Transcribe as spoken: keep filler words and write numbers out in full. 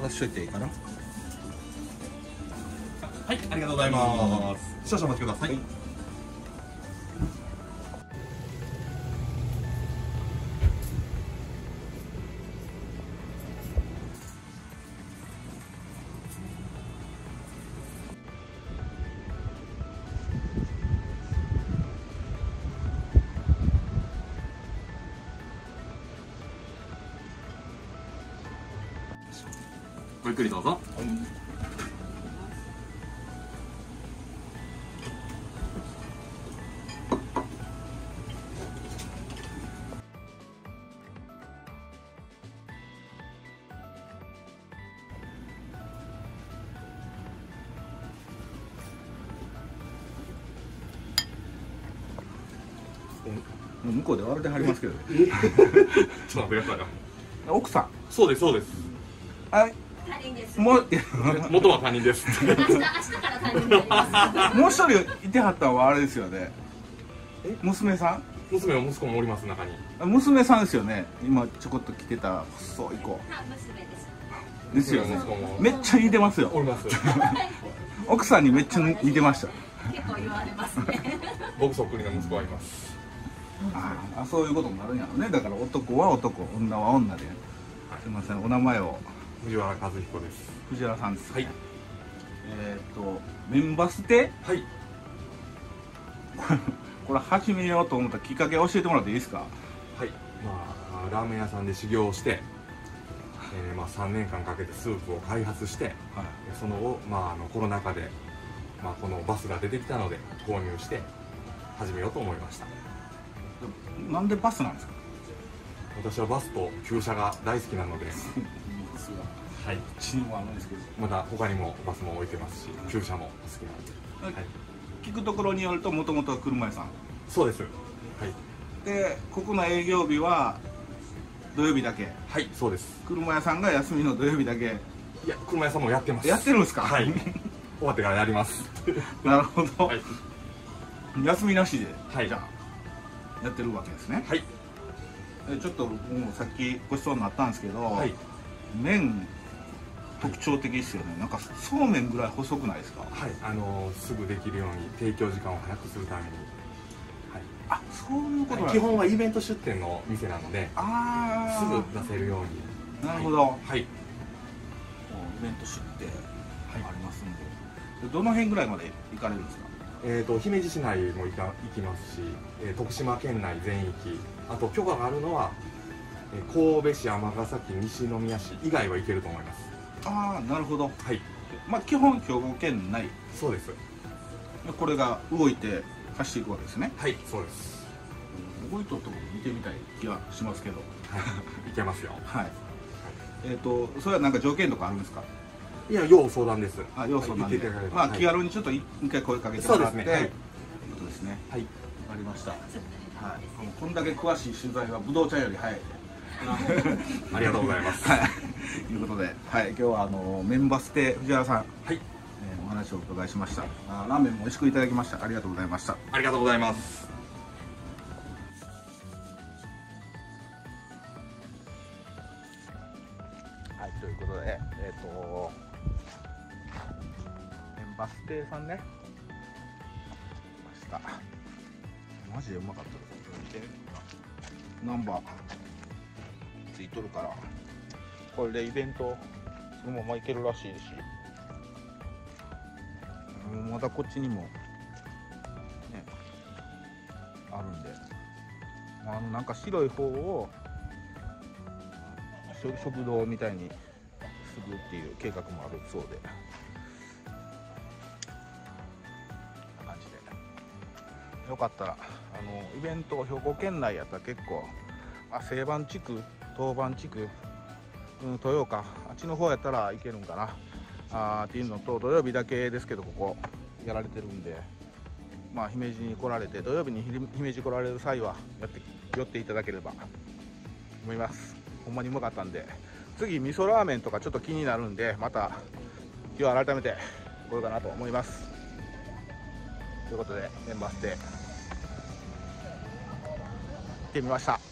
渡しといていいかな。 はい、ありがとうございます。少々お待ちください。はい、ごゆっくりどうぞ。はい、 向こうで笑ってはりますけど。 ちょっと待ってください。 奥さん。 そうです、そうです。 はい。 他人です。 もう元は他人です。 明日、明日から他人になります。 もう一人いてはったのはあれですよね。え、娘さん？ 娘も息子もおります、中に。 娘さんですよね。今ちょこっと来てた細い子。 娘です。 ですよね。 息子もめっちゃ似てますよ。 おります。 奥さんにめっちゃ似てました。 結構言われますね。 僕そっくりの息子はいます。 ああ、そういうことになるんやろね。だから男は男、女は女で。すみません、お名前を。 藤原和彦です。 藤原さんです。 はい。 えっと、メンバステ。 はい。 これ始めようと思ったきっかけ教えてもらっていいですか。 はい。まあ、ラーメン屋さんで修行をして。えー、まあ、さんねんかんかけてスープを開発して。はい、その後、まあ、あのコロナ禍で。まあ、このバスが出てきたので、購入して。始めようと思いました。 なんでバスなんですか。 私はバスと旧車が大好きなので。はい。 チームはあるんですけど。 また他にもバスも置いてますし、旧車も好きなので。はい。 聞くところによると、もともとは車屋さん。 そうです。はい。 で、ここの営業日は。土曜日だけ。 はい、そうです。 車屋さんが休みの土曜日だけ。 いや、車屋さんもやってます。 やってるんですか。 はい。終わってからやります。 なるほど。 はい、 休みなしで。 はい。 じゃあ。やってるわけですね。 はい。 ちょっともうさっきごちそうになったんですけど、はい、麺特徴的ですよね。なんかそうめんぐらい細くないですか。 はい、あのー、すぐできるように提供時間を早くするために、 はい、あ、そういうことなんですね。 基本はイベント出店の店なので、あすぐ出せるように。 なるほど。はい、はい、イベント出店ありますんで、はい、どの辺ぐらいまで行かれるんですか。 えーと姫路市内も行か行きますし、えー、徳島県内全域、あと許可があるのは、えー、神戸市、尼崎、西宮市以外は行けると思います。 ああ、なるほど。はい。まあ基本兵庫県内。 そうです。 これが動いて走っていくわけですね。 はい、そうです。 動いとるところ見てみたい気はしますけど。 はい、行けますよ。はい。はい、 えっとそれはなんか条件とかあるんですか。 いや、要相談です。 あ、要相談で。まあ気軽にちょっと一回声かけてもらって。そうですね。はい。ということですね。はい。わかりました。はい。こんだけ詳しい取材はぶどうちゃんより早い。 ありがとうございます。 はい。ということで、はい、今日はあのメンバステ藤原さん。はい。えお話をお伺いしました。あ、ラーメンも美味しくいただきました。ありがとうございました。 ありがとうございます。 はい、ということで、えっと。バス停さんね。ました。マジでうまかったです。見て。ナンバーついとるから。これでイベントそのまま行けるらしいし。まだこっちにもねあるんで、あのなんか白い方を食堂みたいにするっていう計画もあるそうで。よかったらあのイベント兵庫県内やったら結構、あ、西番地区、東番地区、うん、豊岡あっちの方やったらいけるんかなあっていうのと、土曜日だけですけどここやられてるんで、まあ姫路に来られて土曜日に姫路来られる際はやって寄っていただければ思います。ほんまにうまかったんで、次味噌ラーメンとかちょっと気になるんで、また今日は改めて来ようかなと思います。ということでメンバーステ行ってみました。